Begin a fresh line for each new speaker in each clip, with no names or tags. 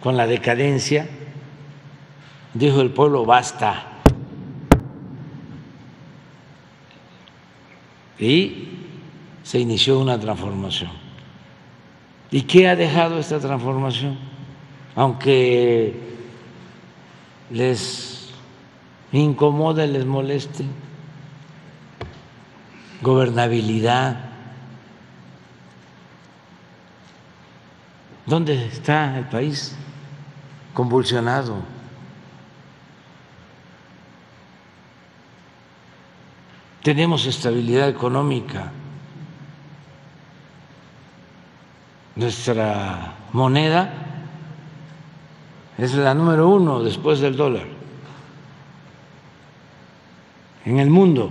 con la decadencia, dijo el pueblo basta. Y se inició una transformación. ¿Y qué ha dejado esta transformación? Aunque les incomode, les moleste, gobernabilidad. ¿Dónde está el país? Convulsionado. Tenemos estabilidad económica. Nuestra moneda es la número 1 después del dólar en el mundo.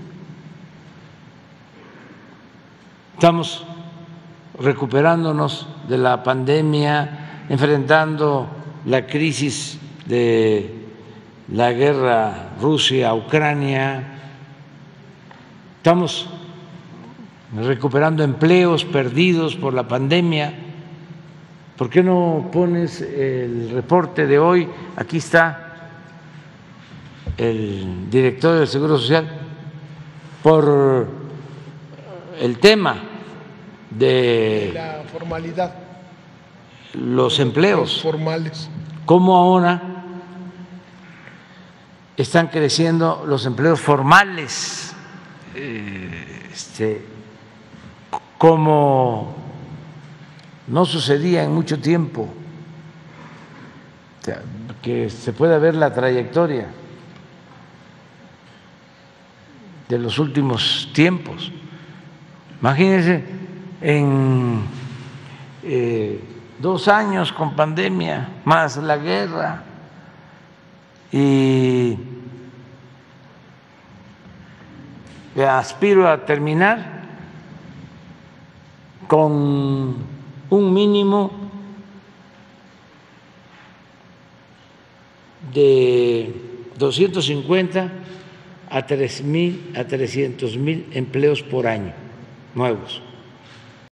Estamos recuperándonos de la pandemia, enfrentando la crisis de la guerra Rusia-Ucrania. Estamos recuperando empleos perdidos por la pandemia. ¿Por qué no pones el reporte de hoy? Aquí está el director del Seguro Social por el tema de
la formalidad,
los empleos
formales.
¿Cómo ahora están creciendo los empleos formales? Como no sucedía en mucho tiempo, que se pueda ver la trayectoria de los últimos tiempos. Imagínense, en 2 años con pandemia, más la guerra, y aspiro a terminar con un mínimo de 250 a 300,000 empleos por año nuevos.